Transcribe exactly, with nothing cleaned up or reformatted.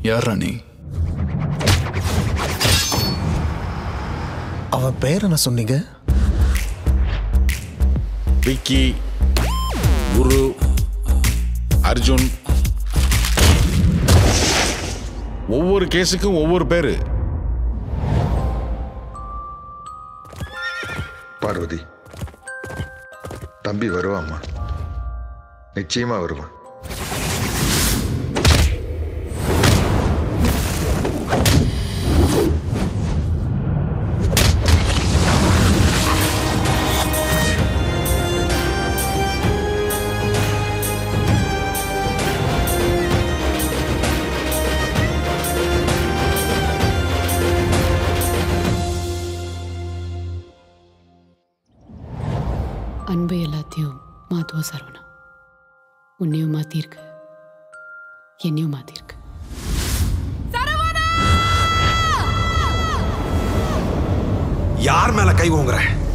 யாரா நீ? அவன் பேர் என்ன சொன்னீங்க? விக்கி, குரு, அர்ஜுன். ஒவ்வொரு கேஸுக்கும் ஒவ்வொரு பேரு. பார்வதி, தம்பி வருவாம்மா, நிச்சயமா வருவான். அன்பு எல்லாத்தையும் மாத்துவ சரவணா. உன்னையும் மாத்திருக்கு, என்னையும் மாத்திருக்கு. யார் மேல கை ஓங்குற?